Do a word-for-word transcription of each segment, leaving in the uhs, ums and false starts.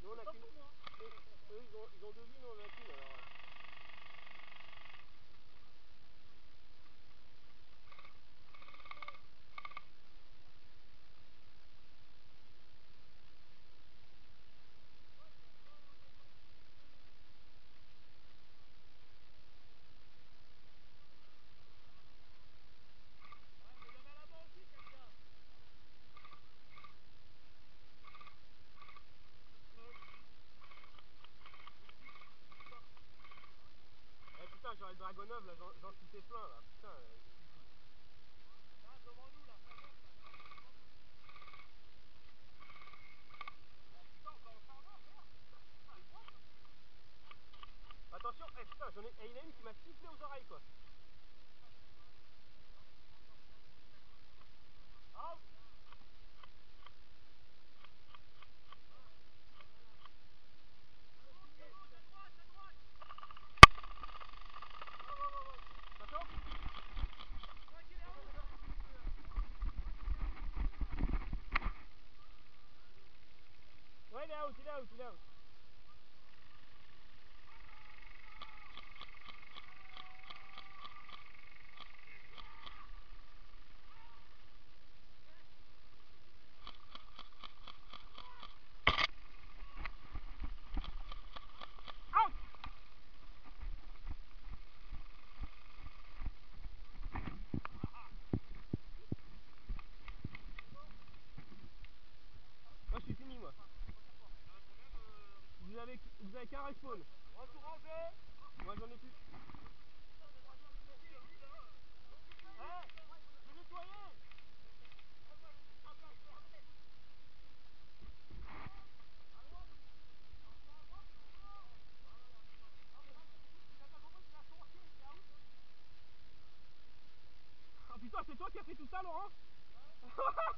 Nous on a qu'une. Eux ils ont, ils ont deux vies, nous on en a qu'une alors. Putain, j'aurais le Dragonov là, j'en quittais plein là, putain. Euh... Ah, devant nous là, ça monte là. Putain, on va en faire là, merde. Putain, elle monte. Attention, eh putain, j'en ai. Eh, il y en a une qui m'a sifflé aux oreilles quoi. Out. Ouais, il est out, il est out, il est out. Out. Moi je suis fini moi. Vous avez, vous avez qu'un respawn. Retour rangé. Moi j'en ai plus. Eh, je vais nettoyer. Oh putain, c'est toi qui as fait tout ça, Laurent? Non.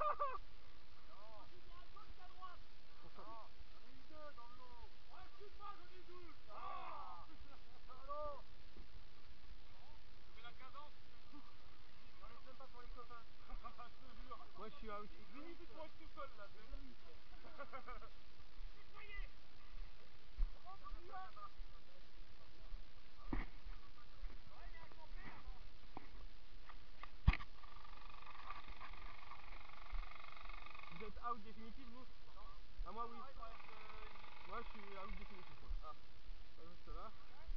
Gauche à droite. Non, j'en ai eu deux dans l'eau. Oh, excuse-moi, j'en ai douze. Ah. Allô. Je mets la cadence. J'en laisse même pas pour les copains. Je te jure. Moi je suis out. Limite pour être tout seul là. Nettoyez. Hop, on y va. Vous êtes out définitif vous? Ah moi oui. Moi je suis out définitif moi. Ah, ah ça va.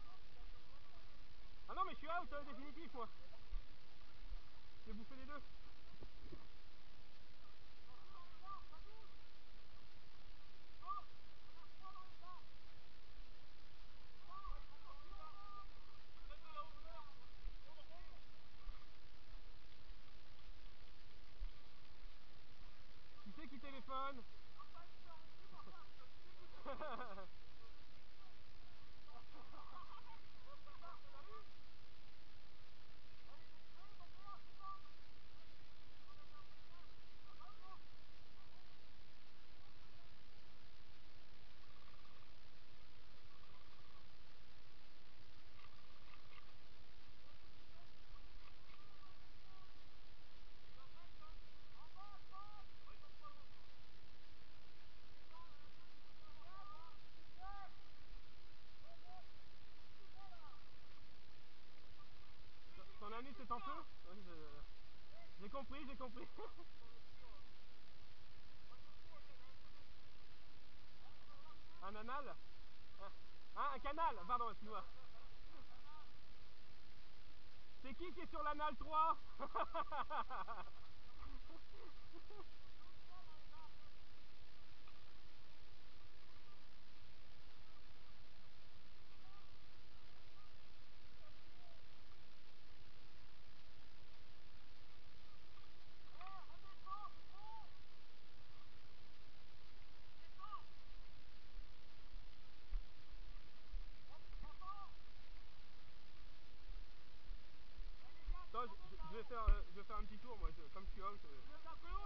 Ah non mais je suis out euh, définitif moi. J'ai bouffé les deux. Qui c'est qui téléphone? Ton anus est en feu? Ouais, j'ai compris, j'ai compris. Un anal? Ah, un canal, pardon, excuse-moi. C'est qui qui est sur l'anal trois? Attends, je, je, vais faire, euh, je vais faire un petit tour moi, je, comme je suis out. Euh...